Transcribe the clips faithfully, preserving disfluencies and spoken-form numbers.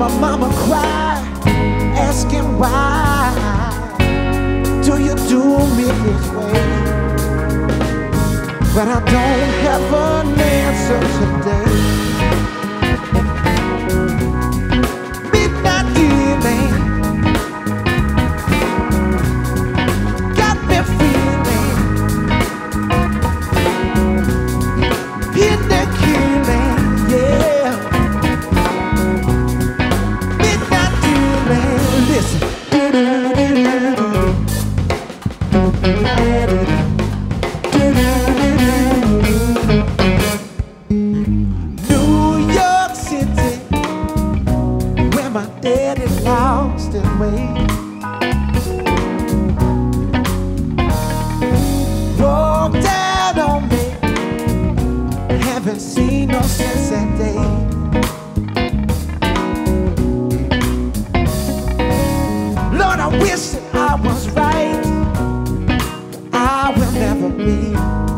my mama cried, asking why do you do me this way? But I don't have an answer today. Midnight evening got me feeling in the killing, yeah. Midnight evening, listen. New York City, where my daddy lost his way. Broke down on me, haven't seen her since that day. Lord, I wish that I was right. I will never be.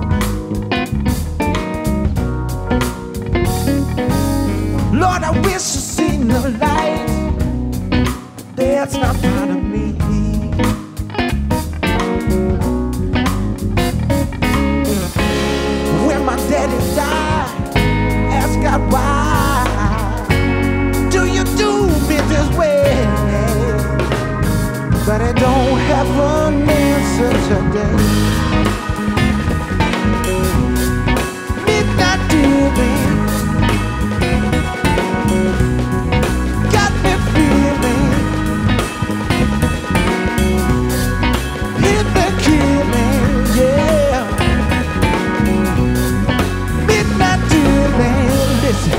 Lord, I wish you seen the light that's not part of me. When my daddy died, ask God why do you do me this way? But I don't have an answer today. Midnight evening got me feeling in the killing, yeah. Midnight evening, listen.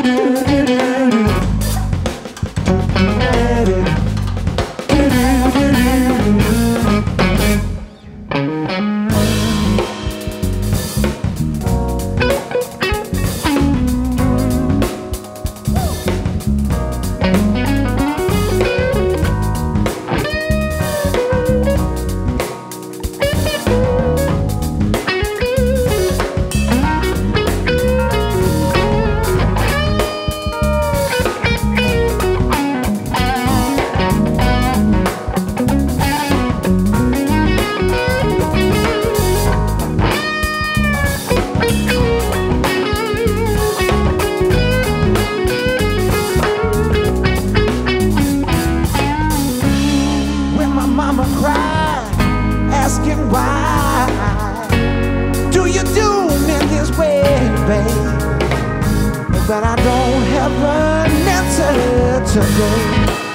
Mama cried, asking why do you do me this way, babe? But I don't have an answer today.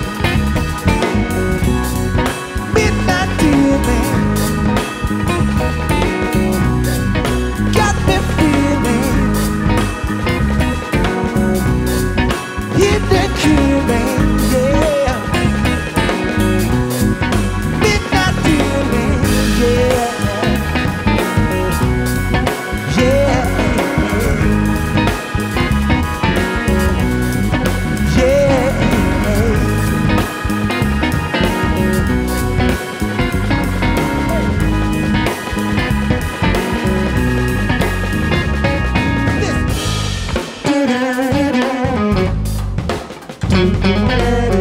Midnight evening got me feeling in the killing, yeah. Ready.